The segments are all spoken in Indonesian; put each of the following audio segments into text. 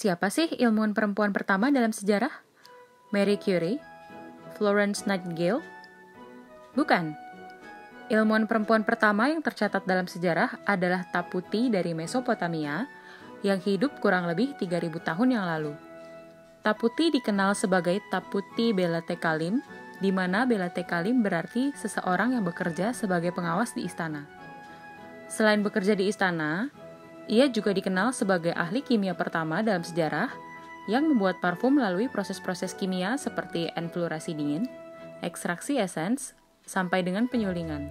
Siapa sih ilmuwan perempuan pertama dalam sejarah? Marie Curie? Florence Nightingale? Bukan. Ilmuwan perempuan pertama yang tercatat dalam sejarah adalah Taputi dari Mesopotamia yang hidup kurang lebih 3000 tahun yang lalu. Taputi dikenal sebagai Taputi Belatekalim, di mana Belatekalim berarti seseorang yang bekerja sebagai pengawas di istana. Selain bekerja di istana, ia juga dikenal sebagai ahli kimia pertama dalam sejarah yang membuat parfum melalui proses-proses kimia seperti enfluorasi dingin, ekstraksi esens, sampai dengan penyulingan.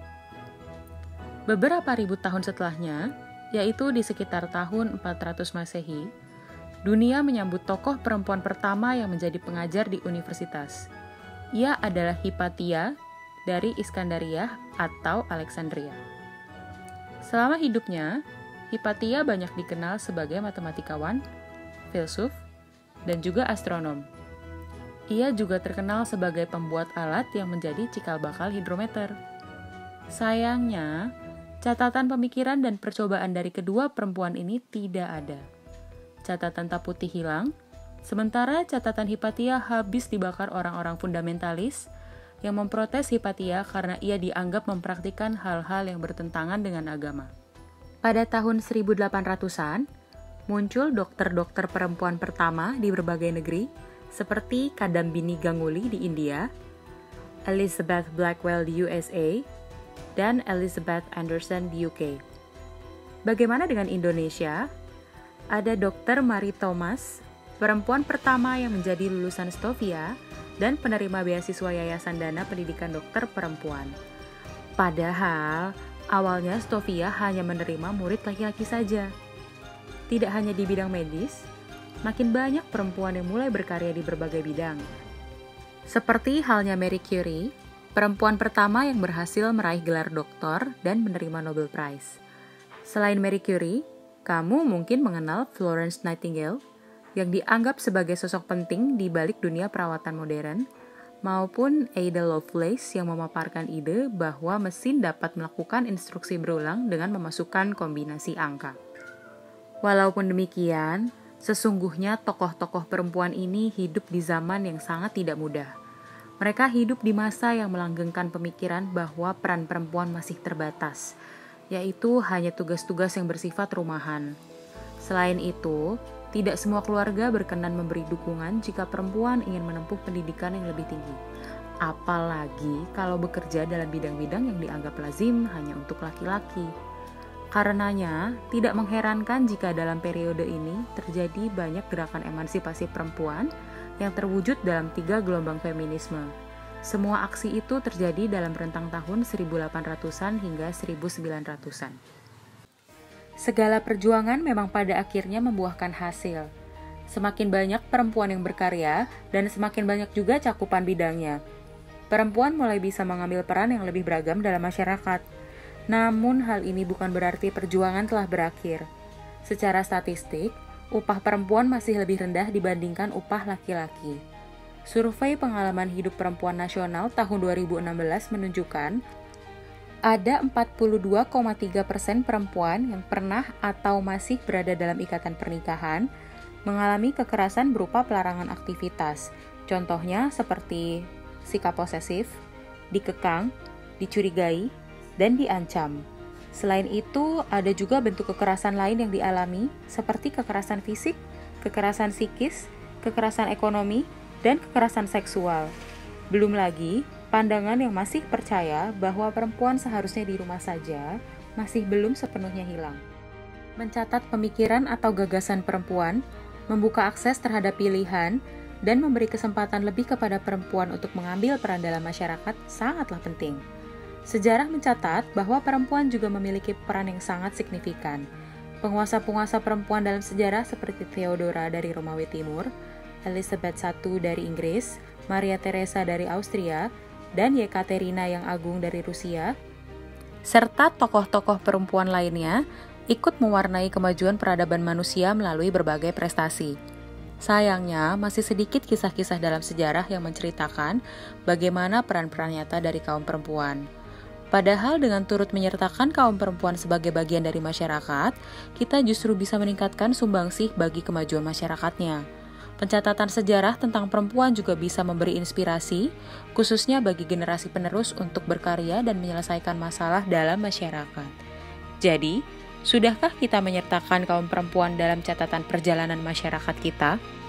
Beberapa ribu tahun setelahnya, yaitu di sekitar tahun 400 Masehi, dunia menyambut tokoh perempuan pertama yang menjadi pengajar di universitas. Ia adalah Hypatia dari Iskandaria atau Alexandria. Selama hidupnya, Hypatia banyak dikenal sebagai matematikawan, filsuf, dan juga astronom. Ia juga terkenal sebagai pembuat alat yang menjadi cikal bakal hidrometer. Sayangnya, catatan pemikiran dan percobaan dari kedua perempuan ini tidak ada. Catatan Taputi hilang, sementara catatan Hypatia habis dibakar orang-orang fundamentalis yang memprotes Hypatia karena ia dianggap mempraktikkan hal-hal yang bertentangan dengan agama. Pada tahun 1800-an, muncul dokter-dokter perempuan pertama di berbagai negeri, seperti Kadambini Ganguly di India, Elizabeth Blackwell di USA, dan Elizabeth Anderson di UK. Bagaimana dengan Indonesia? Ada Dr. Marie Thomas, perempuan pertama yang menjadi lulusan Stovia dan penerima beasiswa Yayasan Dana Pendidikan Dokter Perempuan. Padahal, awalnya Stovia hanya menerima murid laki-laki saja. Tidak hanya di bidang medis, makin banyak perempuan yang mulai berkarya di berbagai bidang. Seperti halnya Marie Curie, perempuan pertama yang berhasil meraih gelar doktor dan menerima Nobel Prize. Selain Marie Curie, kamu mungkin mengenal Florence Nightingale, yang dianggap sebagai sosok penting di balik dunia perawatan modern, maupun Ada Lovelace yang memaparkan ide bahwa mesin dapat melakukan instruksi berulang dengan memasukkan kombinasi angka. Walaupun demikian, sesungguhnya tokoh-tokoh perempuan ini hidup di zaman yang sangat tidak mudah. Mereka hidup di masa yang melanggengkan pemikiran bahwa peran perempuan masih terbatas, yaitu hanya tugas-tugas yang bersifat rumahan. Selain itu, tidak semua keluarga berkenan memberi dukungan jika perempuan ingin menempuh pendidikan yang lebih tinggi. Apalagi kalau bekerja dalam bidang-bidang yang dianggap lazim hanya untuk laki-laki. Karenanya, tidak mengherankan jika dalam periode ini terjadi banyak gerakan emansipasi perempuan yang terwujud dalam 3 gelombang feminisme. Semua aksi itu terjadi dalam rentang tahun 1800-an hingga 1900-an. Segala perjuangan memang pada akhirnya membuahkan hasil. Semakin banyak perempuan yang berkarya dan semakin banyak juga cakupan bidangnya. Perempuan mulai bisa mengambil peran yang lebih beragam dalam masyarakat. Namun hal ini bukan berarti perjuangan telah berakhir. Secara statistik, upah perempuan masih lebih rendah dibandingkan upah laki-laki. Survei pengalaman hidup perempuan nasional tahun 2016 menunjukkan ada 42,3% perempuan yang pernah atau masih berada dalam ikatan pernikahan mengalami kekerasan berupa pelarangan aktivitas. Contohnya seperti sikap posesif, dikekang, dicurigai, dan diancam. Selain itu, ada juga bentuk kekerasan lain yang dialami seperti kekerasan fisik, kekerasan psikis, kekerasan ekonomi, dan kekerasan seksual. Belum lagi, pandangan yang masih percaya bahwa perempuan seharusnya di rumah saja masih belum sepenuhnya hilang. Mencatat pemikiran atau gagasan perempuan, membuka akses terhadap pilihan, dan memberi kesempatan lebih kepada perempuan untuk mengambil peran dalam masyarakat sangatlah penting. Sejarah mencatat bahwa perempuan juga memiliki peran yang sangat signifikan. Penguasa-penguasa perempuan dalam sejarah seperti Theodora dari Romawi Timur, Elizabeth I dari Inggris, Maria Theresa dari Austria, dan Yekaterina yang Agung dari Rusia, serta tokoh-tokoh perempuan lainnya ikut mewarnai kemajuan peradaban manusia melalui berbagai prestasi. Sayangnya, masih sedikit kisah-kisah dalam sejarah yang menceritakan bagaimana peran-peran nyata dari kaum perempuan. Padahal dengan turut menyertakan kaum perempuan sebagai bagian dari masyarakat, kita justru bisa meningkatkan sumbangsih bagi kemajuan masyarakatnya. Pencatatan sejarah tentang perempuan juga bisa memberi inspirasi, khususnya bagi generasi penerus untuk berkarya dan menyelesaikan masalah dalam masyarakat. Jadi, sudahkah kita menyertakan kaum perempuan dalam catatan perjalanan masyarakat kita?